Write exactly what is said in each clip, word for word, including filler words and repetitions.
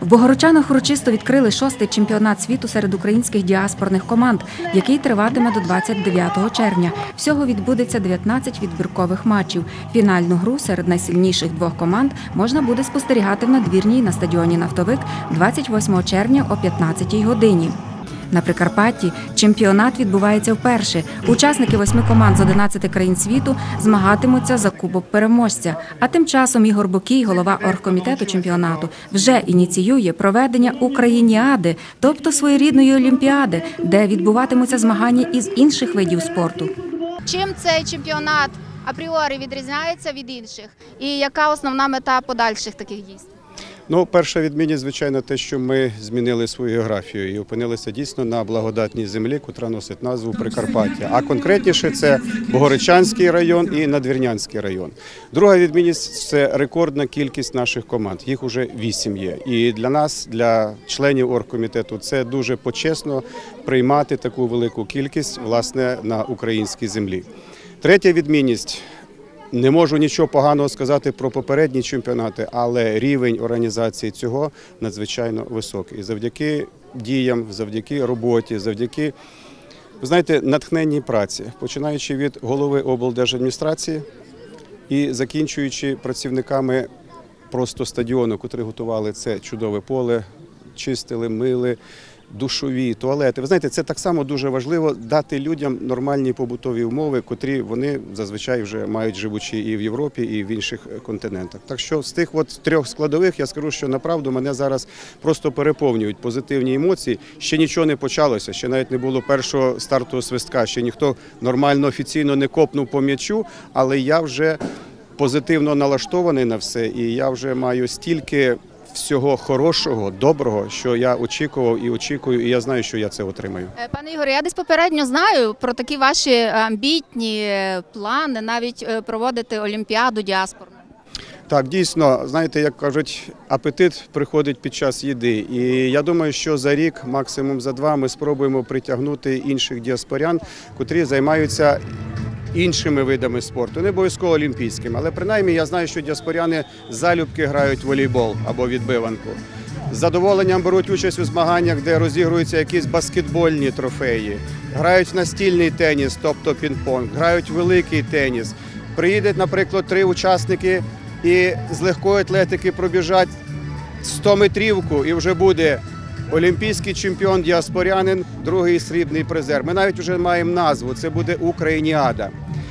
В Богородчанах урочисто відкрили шостий чемпіонат світу серед українських діаспорних команд, який триватиме до двадцять дев'ятого червня. Всього відбудеться дев'ятнадцять відбіркових матчів. Фінальну гру серед найсильніших двох команд можна буде спостерігати в надвірній на стадіоні «Нафтовик» двадцять восьмого червня о п'ятнадцятій годині. На Прикарпатті чемпіонат відбувається вперше. Учасники восьми команд з одинадцяти країн світу змагатимуться за кубок переможця. А тим часом Ігор Бокій, голова оргкомітету чемпіонату, вже ініціює проведення Україніади, тобто своєрідної олімпіади, де відбуватимуться змагання із інших видів спорту. Чим цей чемпіонат апріорі відрізняється від інших? І яка основна мета подальших таких дійств? Ну, перша відмінність, звичайно, те, що ми змінили свою географію і опинилися дійсно на благодатній землі, котра носить назву Прикарпаття. А конкретніше це Богородчанський район і Надвірнянський район. Друга відмінність – це рекордна кількість наших команд. Їх уже вісім є. І для нас, для членів оргкомітету, це дуже почесно приймати таку велику кількість, власне, на українській землі. Третя відмінність – не можу нічого поганого сказати про попередні чемпіонати, але рівень організації цього надзвичайно високий. І завдяки діям, завдяки роботі, завдяки, ви знаєте, натхненній праці, починаючи від голови облдержадміністрації і закінчуючи працівниками просто стадіону, котрі готували це чудове поле, чистили, мили, душові, туалети. Ви знаєте, це так само дуже важливо дати людям нормальні побутові умови, котрі вони зазвичай вже мають, живучи і в Європі, і в інших континентах. Так що з тих от трьох складових я скажу, що направду мене зараз просто переповнюють позитивні емоції. Ще нічого не почалося, ще навіть не було першого стартового свистка, ще ніхто нормально, офіційно не копнув по м'ячу, але я вже позитивно налаштований на все, і я вже маю стільки всього хорошого, доброго, що я очікував і очікую, і я знаю, що я це отримаю. Пане Ігоре, я десь попередньо знаю про такі ваші амбітні плани, навіть проводити олімпіаду діаспорну. Так, дійсно, знаєте, як кажуть, апетит приходить під час їди. І я думаю, що за рік, максимум за два, ми спробуємо притягнути інших діаспорян, котрі займаються іншими видами спорту, не обов'язково олімпійськими, але принаймні я знаю, що діаспоряни залюбки грають в волейбол або відбиванку. З задоволенням беруть участь у змаганнях, де розігруються якісь баскетбольні трофеї, грають в настільний теніс, тобто пінг-понг, грають в великий теніс. Приїдуть, наприклад, три учасники і з легкої атлетики пробіжать стометрівку і вже буде олімпійський чемпіон діаспорянин, другий срібний призер. Ми навіть вже маємо назву, це буде Україніада.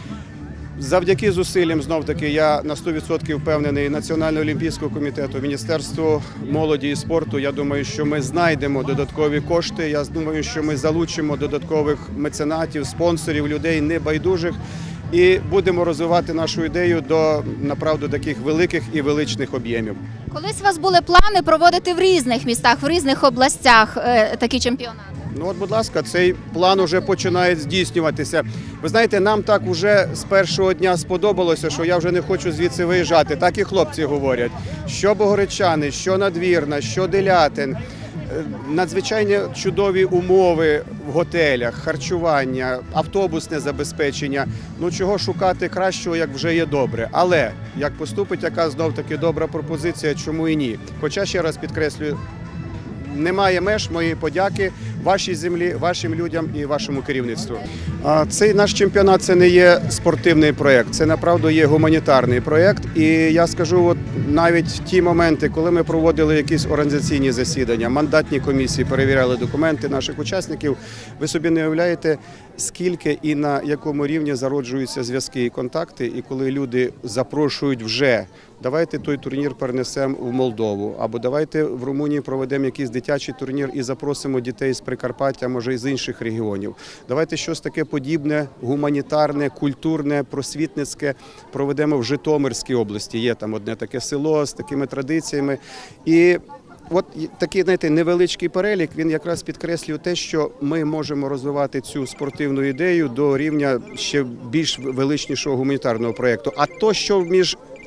Завдяки зусиллям, знов-таки, я на сто відсотків впевнений, Національного олімпійського комітету, Міністерству молоді і спорту, я думаю, що ми знайдемо додаткові кошти, я думаю, що ми залучимо додаткових меценатів, спонсорів, людей небайдужих і будемо розвивати нашу ідею до, направду, таких великих і величних об'ємів. Колись у вас були плани проводити в різних містах, в різних областях е, такі чемпіонати? Ну от, будь ласка, цей план вже починає здійснюватися. Ви знаєте, нам так вже з першого дня сподобалося, що я вже не хочу звідси виїжджати. Так і хлопці говорять, що Богородчани, що Надвірна, що Делятин. Надзвичайно чудові умови в готелях, харчування, автобусне забезпечення. Ну чого шукати кращого, як вже є добре. Але як поступить яка знов-таки добра пропозиція, чому і ні. Хоча, ще раз підкреслюю, немає меж моєї подяки вашій землі, вашим людям і вашому керівництву. Цей наш чемпіонат – це не є спортивний проєкт, це направду є гуманітарний проєкт. І я скажу, от навіть ті моменти, коли ми проводили якісь організаційні засідання, мандатні комісії, перевіряли документи наших учасників, ви собі не уявляєте, скільки і на якому рівні зароджуються зв'язки і контакти, і коли люди запрошують вже, давайте той турнір перенесемо в Молдову, або давайте в Румунії проведемо якийсь дитячий турнір і запросимо дітей з Прикарпаття, може і з інших регіонів. Давайте щось таке подібне, гуманітарне, культурне, просвітницьке проведемо в Житомирській області. Є там одне таке село з такими традиціями. І от такий, знаєте, невеличкий перелік, він якраз підкреслює те, що ми можемо розвивати цю спортивну ідею до рівня ще більш величнішого гуманітарного проєкту. А то, що між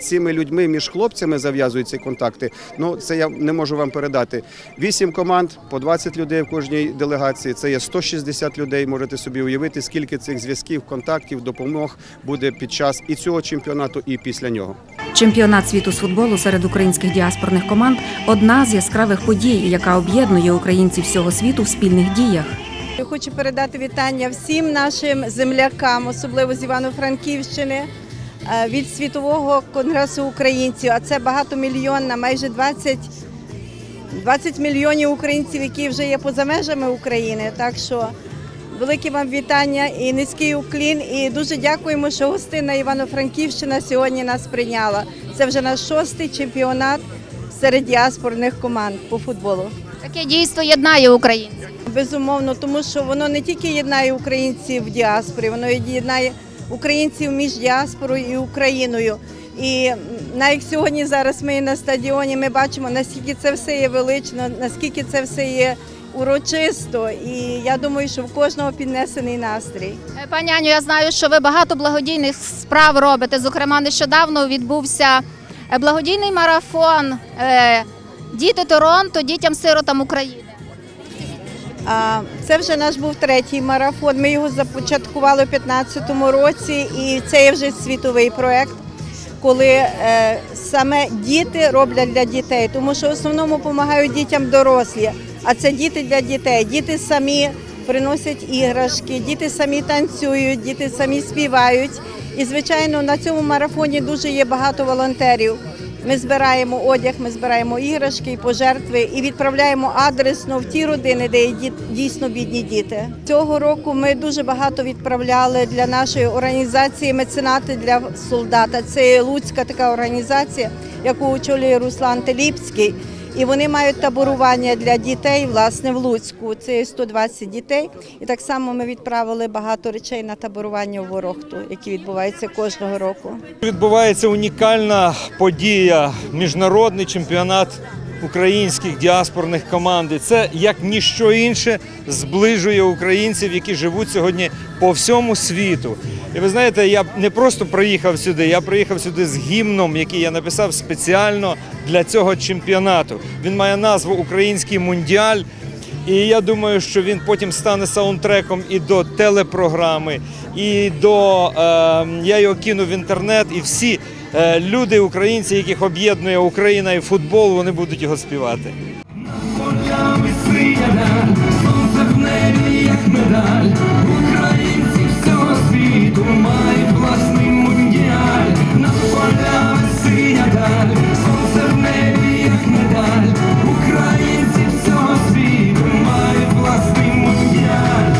цими людьми, між хлопцями зав'язуються контакти, ну це я не можу вам передати. Вісім команд, по двадцять людей в кожній делегації, це є сто шістдесят людей, можете собі уявити, скільки цих зв'язків, контактів, допомог буде під час і цього чемпіонату, і після нього. Чемпіонат світу з футболу серед українських діаспорних команд – одна з яскравих подій, яка об'єднує українців всього світу в спільних діях. Я хочу передати вітання всім нашим землякам, особливо з Івано-Франківщини, від Світового конгресу українців. А це багатомільйонна, майже двадцять, двадцять мільйонів українців, які вже є поза межами України. Так що велике вам вітання і низький уклін. І дуже дякуємо, що гостинна Івано-Франківщина сьогодні нас прийняла. Це вже наш шостий чемпіонат серед діаспорних команд по футболу. Таке дійство єднає українців. Безумовно, тому що воно не тільки єднає українців в діаспорі, воно єднає українців між діаспорою і Україною. І навіть сьогодні зараз ми на стадіоні, ми бачимо, наскільки це все є велично, наскільки це все є урочисто. І я думаю, що в кожного піднесений настрій. Пані Аню, я знаю, що ви багато благодійних справ робите. Зокрема, нещодавно відбувся благодійний марафон «Діти Торонто дітям-сиротам України». Це вже наш був третій марафон. Ми його започаткували у дві тисячі п'ятнадцятому році, і це є вже світовий проєкт, коли саме діти роблять для дітей, тому що в основному допомагають дітям дорослі, а це діти для дітей. Діти самі приносять іграшки, діти самі танцюють, діти самі співають. І, звичайно, на цьому марафоні дуже є багато волонтерів. Ми збираємо одяг, ми збираємо іграшки і пожертви і відправляємо адресно в ті родини, де є дійсно бідні діти. Цього року ми дуже багато відправляли для нашої організації «Меценати для солдата». Це луцька така організація, яку очолює Руслан Теліпський. І вони мають таборування для дітей, власне, в Луцьку. Це сто двадцять дітей. І так само ми відправили багато речей на таборування в Ворохту, які відбуваються кожного року. Відбувається унікальна подія – міжнародний чемпіонат українських діаспорних команд. Це, як ніщо інше, зближує українців, які живуть сьогодні по всьому світу. І ви знаєте, я не просто приїхав сюди, я приїхав сюди з гімном, який я написав спеціально для цього чемпіонату. Він має назву «Український мундіаль». І я думаю, що він потім стане саундтреком і до телепрограми, і до, е, я його кину в інтернет, і всі е, люди, українці, яких об'єднує Україна і футбол, вони будуть його співати. Українці всього світу мають власний мундіаль, над полями синя даль, сонце в небі, як медаль. Українці всього світу мають власний мундіаль.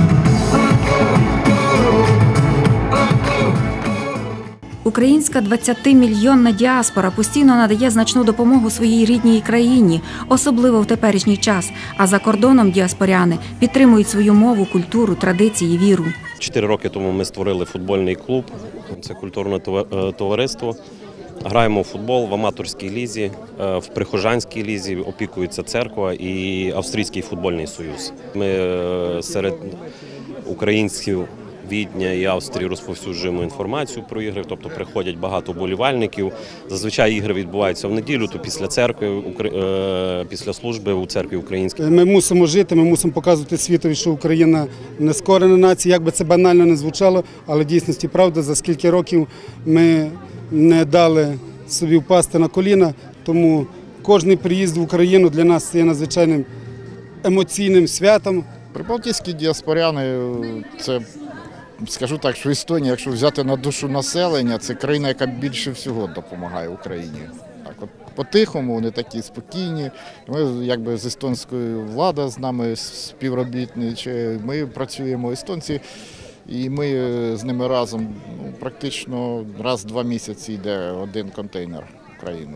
Українська двадцятимільйонна діаспора постійно надає значну допомогу своїй рідній країні, особливо в теперішній час. А за кордоном діаспоряни підтримують свою мову, культуру, традиції, віру. Чотири роки тому ми створили футбольний клуб, це культурне товариство. Граємо в футбол в аматорській лізі, в прихожанській лізі опікується церква і Австрійський футбольний союз. Ми серед українців Відня і Австрії розповсюджуємо інформацію про ігри, тобто приходять багато вболівальників. Зазвичай ігри відбуваються в неділю, то після церкви, після служби у церкві українській. Ми мусимо жити, ми мусимо показувати світові, що Україна не скорена нація, як би це банально не звучало, але в дійсності правда, за скільки років ми не дали собі впасти на коліна, тому кожний приїзд в Україну для нас є надзвичайним емоційним святом. Прибалтійські діаспоряни – це, скажу так, що Естонія, якщо взяти на душу населення, це країна, яка більше всього допомагає Україні. Так, от по-тихому, вони такі спокійні. Ми, якби з естонською владою з нами співробітничає, ми працюємо естонці, і ми з ними разом ну, практично раз в два місяці йде один контейнер в Україну.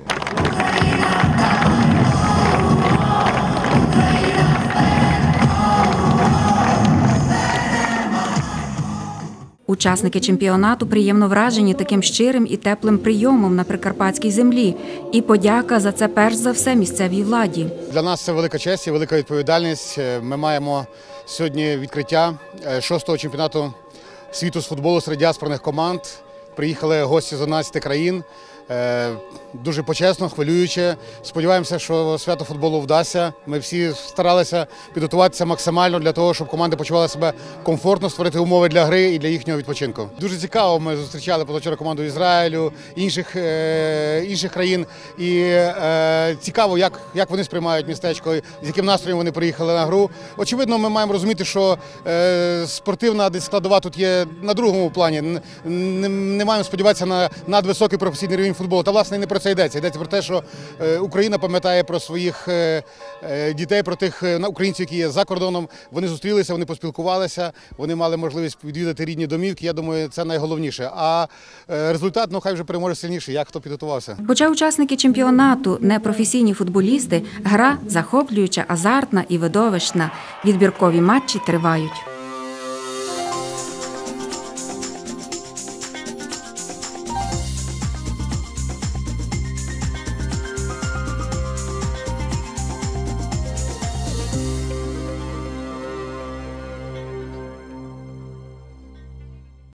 Учасники чемпіонату приємно вражені таким щирим і теплим прийомом на прикарпатській землі. І подяка за це перш за все місцевій владі. Для нас це велика честь і велика відповідальність. Ми маємо сьогодні відкриття шостого чемпіонату світу з футболу серед діаспорних команд. Приїхали гості з одинадцяти країн. Е, Дуже почесно, хвилююче. Сподіваємося, що свято футболу вдасться. Ми всі старалися підготуватися максимально для того, щоб команди почували себе комфортно, створити умови для гри і для їхнього відпочинку. Дуже цікаво, ми зустрічали позавчора команду Ізраїлю, інших, е, інших країн. І е, цікаво, як, як вони сприймають містечко, з яким настроєм вони приїхали на гру. Очевидно, ми маємо розуміти, що е, спортивна десь складова тут є на другому плані. Не, не, не маємо сподіватися на надвисокий професійний рівень футболу. Та, власне, не про це йдеться. Йдеться про те, що е, Україна пам'ятає про своїх е, е, дітей, про тих е, українців, які є за кордоном. Вони зустрілися, вони поспілкувалися, вони мали можливість відвідати рідні домівки. Я думаю, це найголовніше. А е, результат, ну хай вже переможе сильніший, як хто підготувався. Хоча учасники чемпіонату – непрофесійні футболісти, гра захоплююча, азартна і видовищна. Відбіркові матчі тривають.